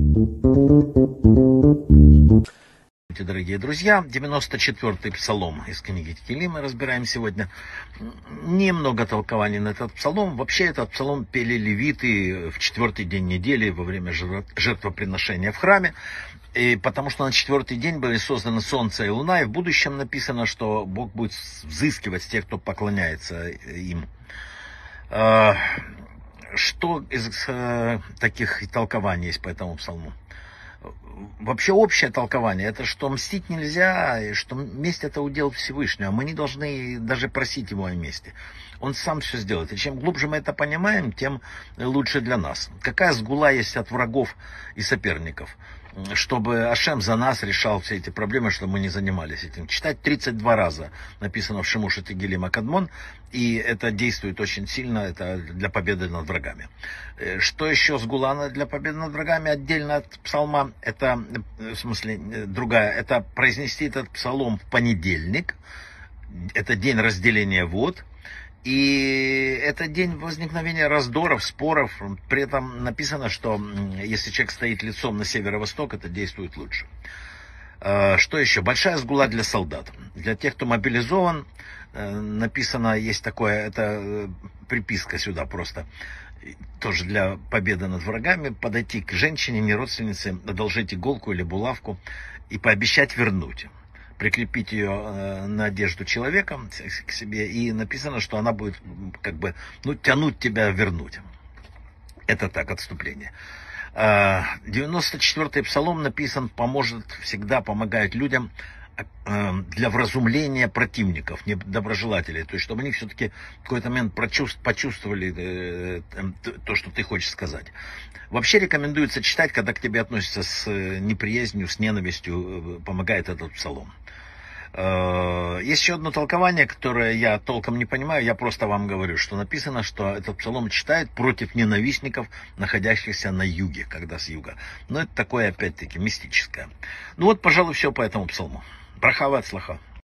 Дорогие друзья, 94-й псалом из книги Текилим мы разбираем сегодня. Немного толкований на этот псалом. Вообще этот псалом пели левиты в 4-й день недели во время жертвоприношения в храме. И потому что на 4-й день были созданы солнце и луна, и в будущем написано, что Бог будет взыскивать с тех, кто поклоняется им. Что из таких толкований есть по этому псалму? Вообще общее толкование, это что мстить нельзя, и что месть это удел Всевышнего. Мы не должны даже просить его о мести. Он сам все сделает. И чем глубже мы это понимаем, тем лучше для нас. Какая сгула есть от врагов и соперников? Чтобы Ашем за нас решал все эти проблемы, чтобы мы не занимались этим. Читать 32 раза написано в Шемуше Тегилим Акадмон, и это действует очень сильно, это для победы над врагами. Что еще сгула для победы над врагами отдельно от псалма, это, в смысле, другая, это произнести этот псалом в понедельник, это день разделения вод. И это день возникновения раздоров, споров. При этом написано, что если человек стоит лицом на северо-восток, это действует лучше. Что еще? Большая сгула для солдат. Для тех, кто мобилизован, написано, есть такое, это приписка сюда просто. Тоже для победы над врагами. Подойти к женщине, не родственнице, одолжить иголку или булавку и пообещать вернуть. Прикрепить ее на одежду человека к себе, и написано, что она будет как бы, тянуть тебя вернуть. Это так, отступление. 94-й псалом написан, всегда помогает людям для вразумления противников, недоброжелателей. То есть, чтобы они все-таки в какой-то момент почувствовали то, что ты хочешь сказать. Вообще рекомендуется читать, когда к тебе относятся с неприязнью, с ненавистью, помогает этот псалом. Есть еще одно толкование, которое я толком не понимаю, я просто вам говорю, что написано, что этот псалом читают против ненавистников, находящихся на юге, когда с юга. Но это такое, опять-таки, мистическое. Пожалуй, все по этому псалму. Браха ве ацлаха.